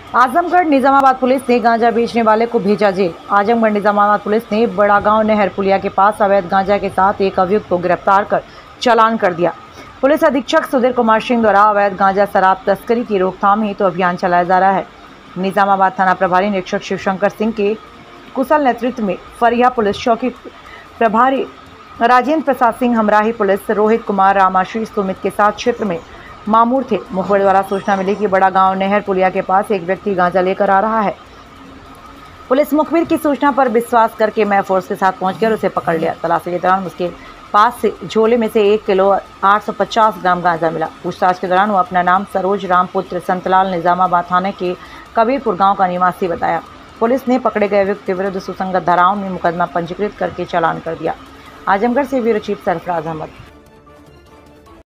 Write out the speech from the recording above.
Azamgarh Nizamabad police ने गांजा बेचने वाले को भेजा जेल। आजमगढ़ निजामाबाद पुलिस ने बड़ा गांव नहर पुलिया के पास अवैध गांजा के साथ एक अभियुक्त को गिरफ्तार कर चालान कर दिया। पुलिस अधीक्षक सुधीर कुमार सिंह द्वारा अवैध गांजा शराब तस्करी की रोकथाम हेतु अभियान चलाया जा रहा है। निजामाबाद थाना प्रभारी निरीक्षक शिवशंकर सिंह के कुशल नेतृत्व में फरिया पुलिस चौकी प्रभारी राजेंद्र प्रसाद सिंह, हमराही पुलिस रोहित कुमार, रामाशीष सुमित के साथ क्षेत्र में मामूर थे। मुखबिर द्वारा सूचना मिली कि बड़ा गांव नहर पुलिया के पास एक व्यक्ति गांजा लेकर आ रहा है। पुलिस मुखबिर की सूचना पर विश्वास करके मैं फोर्स के साथ पहुंचकर उसे पकड़ लिया। तलाशी के दौरान उसके पास से झोले में से 1 किलो 850 ग्राम गांजा मिला। पूछताछ के दौरान वो अपना नाम सरोज राम पुत्र संतलाल निजामाबाद थाने के कबीरपुर गाँव का निवासी बताया। पुलिस ने पकड़े गए व्यक्ति के विरुद्ध सुसंगत धाराओं में मुकदमा पंजीकृत करके चालान कर दिया। आजमगढ़ से ब्यूरो चीफ सरफराज अहमद।